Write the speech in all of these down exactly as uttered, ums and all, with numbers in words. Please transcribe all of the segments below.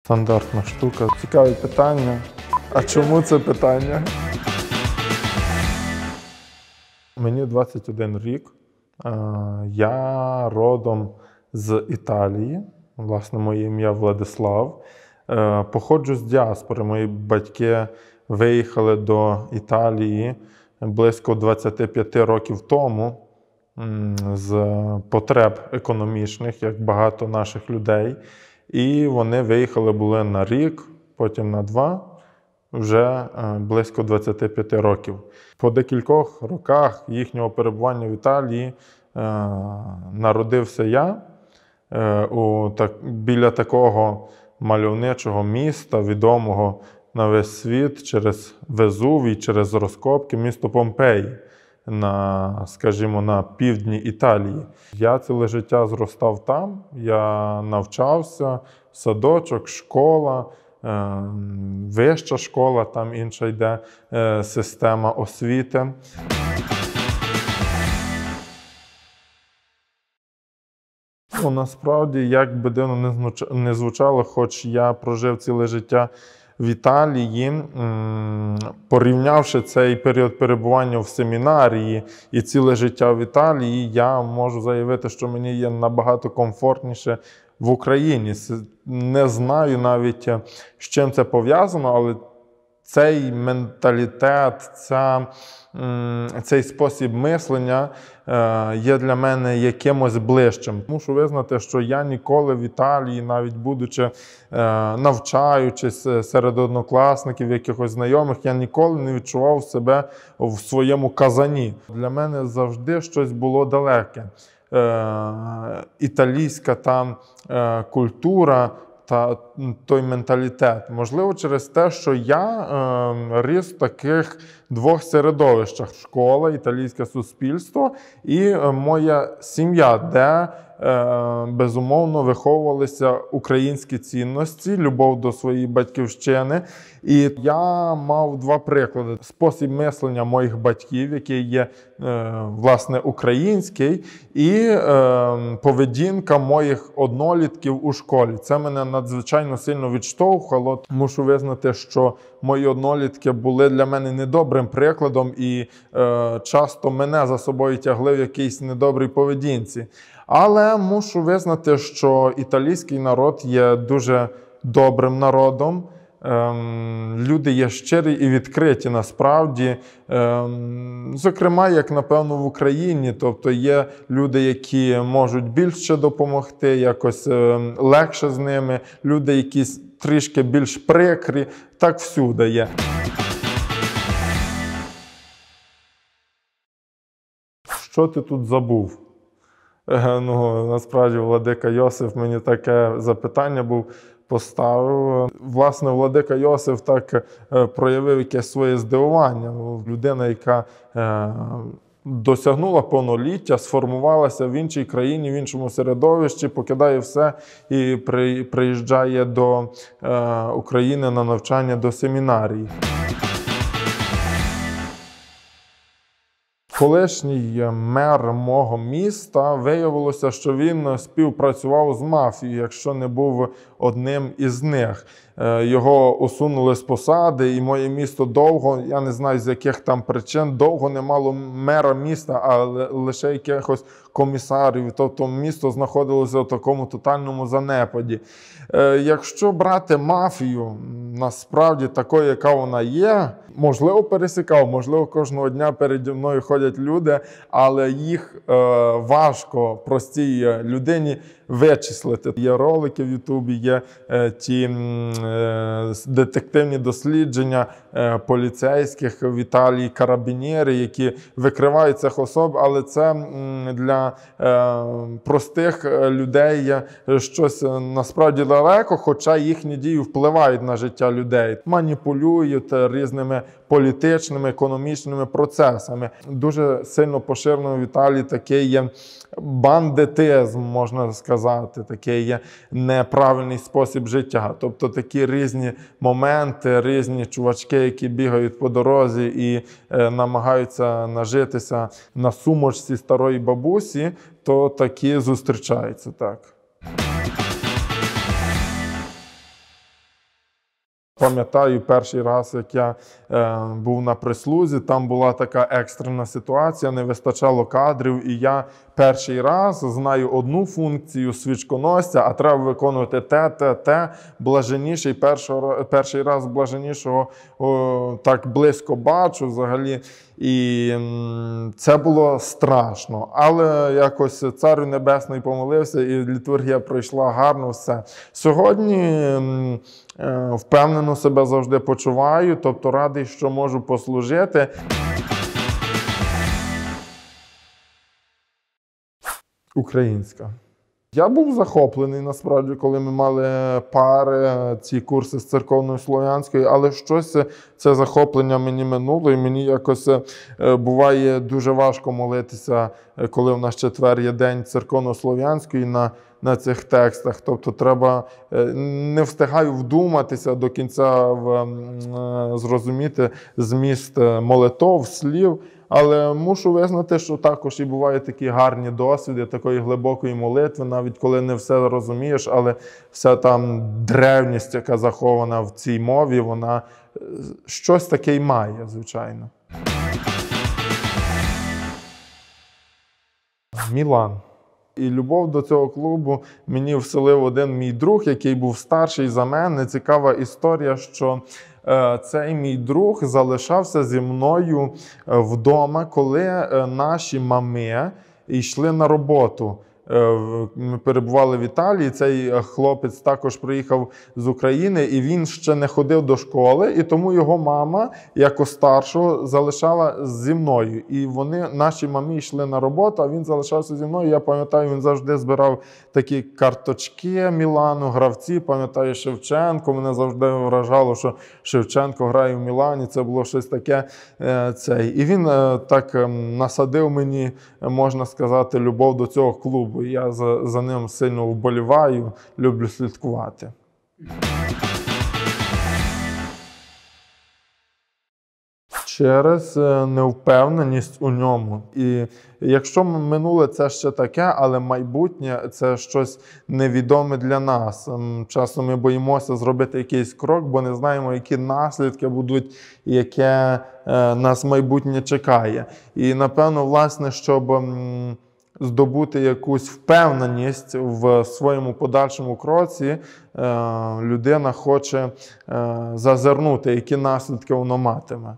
Стандартна штука. Цікаве питання. А чому це питання? Мені двадцять один рік. Я родом з Італії. Власне, моє ім'я Владислав. Походжу з діаспори. Мої батьки виїхали до Італії близько двадцять п'ять років тому з потреб економічних, як багато наших людей. І вони виїхали були на рік, потім на два, вже близько двадцять п'ять років. По декількох роках їхнього перебування в Італії народився я у, так, біля такого мальовничого міста, відомого на весь світ через Везувій, через розкопки, місто Помпеї, на, скажімо, на півдні Італії. Я ціле життя зростав там, я навчався, садочок, школа, вища школа, там інша йде система освіти. Ну, насправді, як би дивно не звучало, хоч я прожив ціле життя в Італії, порівнявши цей період перебування в семінарії і ціле життя в Італії, я можу заявити, що мені є набагато комфортніше в Україні. Не знаю навіть, з чим це пов'язано, але цей менталітет, ця, цей спосіб мислення є для мене якимось ближчим. Мушу визнати, що я ніколи в Італії, навіть будучи навчаючись серед однокласників, якихось знайомих, я ніколи не відчував себе в своєму казані. Для мене завжди щось було далеке. Італійська там культура та той менталітет. Можливо, через те, що я е, ріс в таких двох середовищах. Школа, італійське суспільство і е, моя сім'я, де, е, безумовно, виховувалися українські цінності, любов до своєї батьківщини. І я мав два приклади. Спосіб мислення моїх батьків, який є, е, власне, український, і е, поведінка моїх однолітків у школі. Це мене надзвичайно сильно відштовхувало. Мушу визнати, що мої однолітки були для мене недобрим прикладом і е, часто мене за собою тягли в якійсь недобрій поведінці. Але мушу визнати, що італійський народ є дуже добрим народом. Ем, люди є щирі і відкриті насправді. Ем, зокрема, як, напевно, в Україні. Тобто є люди, які можуть більше допомогти, якось ем, легше з ними. Люди, які трішки більш прикрі. Так всюди є. Що ти тут забув? Е, ну, насправді, владика Йосиф мені таке запитання був поставив. Власне, владика Йосиф так е, проявив якесь своє здивування. Людина, яка е, досягнула повноліття, сформувалася в іншій країні, в іншому середовищі, покидає все і при, приїжджає до е, України на навчання до семінарії. Колишній мер мого міста, виявилося, що він співпрацював з мафією, якщо не був одним із них. Його усунули з посади, і моє місто довго, я не знаю з яких там причин, довго не мало мера міста, а лише якихось комісарів. Тобто місто знаходилося в такому тотальному занепаді. Якщо брати мафію, насправді такою, яка вона є, можливо, пересікав, можливо, кожного дня переді мною ходять люди, але їх е, важко простій людині вичислити. Є ролики в Ютубі, є е, ті е, детективні дослідження е, поліцейських в Італії, карабінєри, які викривають цих особ, але це м, для е, простих людей є щось насправді далеко, хоча їхні дії впливають на життя людей. Маніпулюють різними політичними, економічними процесами. Дуже сильно поширено в Італії такий є бандитизм, можна сказати, такий є неправильний спосіб життя. Тобто такі різні моменти, різні чувачки, які бігають по дорозі і е, намагаються нажитися на сумочці старої бабусі, то такі зустрічаються, так. Пам'ятаю, перший раз, як я е, був на прислузі, там була така екстрена ситуація, не вистачало кадрів, і я перший раз знаю одну функцію свічконосця, а треба виконувати те, те, те, блаженніший, першого, перший раз блаженнішого о, так близько бачу взагалі. І м, це було страшно, але якось Царю Небесний помолився, і літургія пройшла гарно, все. Сьогодні м, е, впевнено себе завжди почуваю, тобто радий, що можу послужити. Українська. Я був захоплений, насправді, коли ми мали пари, ці курси з церковно-слов'янської, але щось це захоплення мені минуло, і мені якось буває дуже важко молитися, коли в нас четвер є день церковно-слов'янської на, на цих текстах. Тобто треба, не встигаю вдуматися до кінця, в, зрозуміти зміст молитов, слів. Але мушу визнати, що також і бувають такі гарні досвіди такої глибокої молитви, навіть коли не все розумієш, але вся там древність, яка захована в цій мові, вона щось таке й має, звичайно. Мілан. І любов до цього клубу мені вселив один мій друг, який був старший за мене. Цікава історія, що е, цей мій друг залишався зі мною вдома, коли е, наші мами йшли на роботу. Ми перебували в Італії, цей хлопець також приїхав з України, і він ще не ходив до школи, і тому його мама, як старшого, залишала зі мною. І вони, наші мамі, йшли на роботу, а він залишався зі мною. Я пам'ятаю, він завжди збирав такі карточки Мілану, гравці, пам'ятаю, Шевченко. Мене завжди вражало, що Шевченко грає в Мілані, це було щось таке. Цей. І він так насадив мені, можна сказати, любов до цього клубу. Я за, за ним сильно вболіваю, люблю слідкувати. Через невпевненість у ньому. І якщо минуле це ще таке, але майбутнє це щось невідоме для нас. Часто ми боїмося зробити якийсь крок, бо не знаємо, які наслідки будуть, яке нас майбутнє чекає. І напевно, власне, щоб здобути якусь впевненість в своєму подальшому кроці, людина хоче зазирнути, які наслідки воно матиме.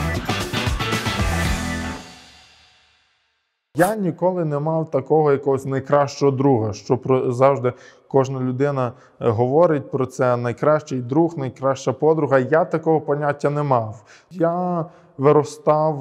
Я ніколи не мав такого якогось найкращого друга, що про, завжди кожна людина говорить про це, найкращий друг, найкраща подруга. Я такого поняття не мав. Я виростав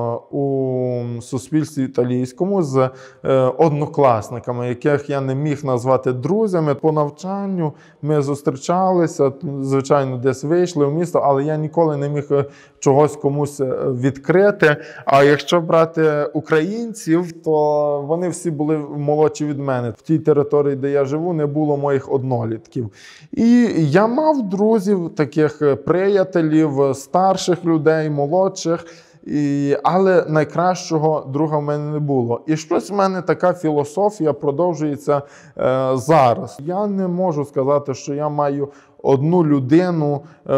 у суспільстві італійському з однокласниками, яких я не міг назвати друзями. По навчанню ми зустрічалися, звичайно, десь вийшли в місто, але я ніколи не міг чогось комусь відкрити. А якщо брати українців, то вони всі були молодші від мене. В тій території, де я живу, не було моїх однолітків. І я мав друзів, таких приятелів, старших людей, молодших. І, але найкращого друга в мене не було. І щось в мене така філософія продовжується е, зараз. Я не можу сказати, що я маю одну людину, е,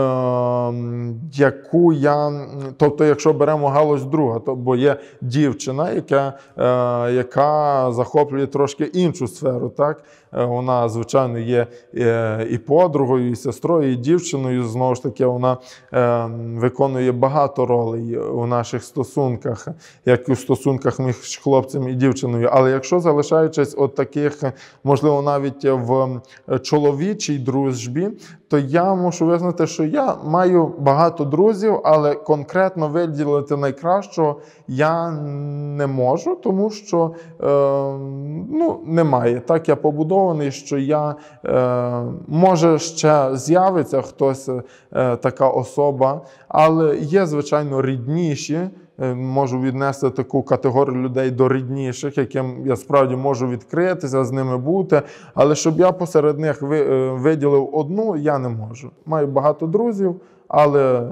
яку я... Тобто, якщо беремо галузь друга, то, бо є дівчина, яка, е, яка захоплює трошки іншу сферу. Так? Е, вона, звичайно, є е, і подругою, і сестрою, і дівчиною. Знову ж таки, вона е, виконує багато ролей у наших стосунках, як у стосунках між хлопцем і дівчиною. Але якщо залишаючись от таких, можливо, навіть в чоловічій дружбі, то я мушу визнати, що я маю багато друзів, але конкретно виділити найкращого я не можу, тому що е, ну, немає. Так я побудований, що я, е, може, ще з'явиться хтось, е, така особа, але є, звичайно, рідніші. Можу віднести таку категорію людей до рідніших, яким я справді можу відкритися, з ними бути. Але щоб я посеред них виділив одну, я не можу. Маю багато друзів, але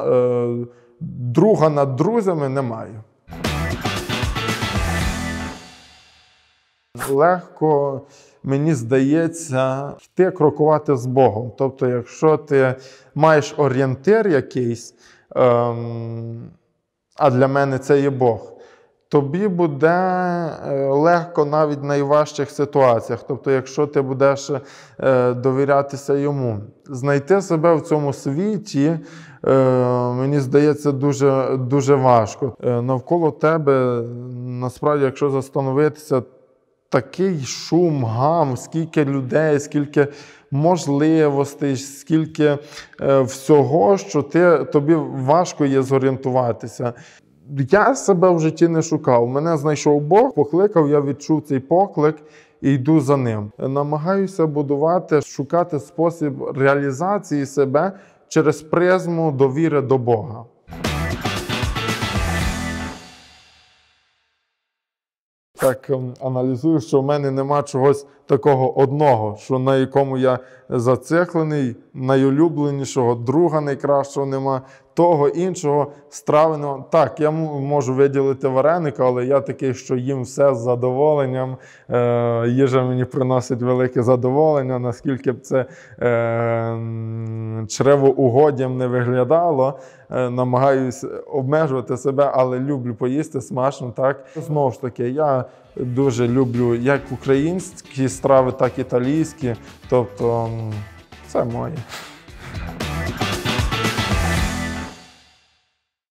друга над друзями не маю. Легко мені здається, йти крокувати з Богом. Тобто, якщо ти маєш орієнтир якийсь, ем, а для мене це є Бог, тобі буде легко навіть в найважчих ситуаціях. Тобто, якщо ти будеш довірятися йому. Знайти себе в цьому світі, мені здається, дуже, дуже важко. Навколо тебе, насправді, якщо застановитися, такий шум, гам, скільки людей, скільки можливостей, скільки всього, що ти, тобі важко є зорієнтуватися. Я себе в житті не шукав. Мене знайшов Бог, покликав, я відчув цей поклик і йду за ним. Намагаюся будувати, шукати спосіб реалізації себе через призму довіри до Бога. Так аналізую, що в мене нема чогось такого одного, що на якому я зациклений, найулюбленішого, друга найкращого нема, того, іншого, страви нема. Так, я можу виділити вареника, але я такий, що їм все з задоволенням. Е, їжа мені приносить велике задоволення, наскільки б це е, чревоугоддям не виглядало. Е, намагаюсь обмежувати себе, але люблю поїсти смачно, так. Знову ж таки, я дуже люблю як українські страви, так і італійські. Тобто, це моє.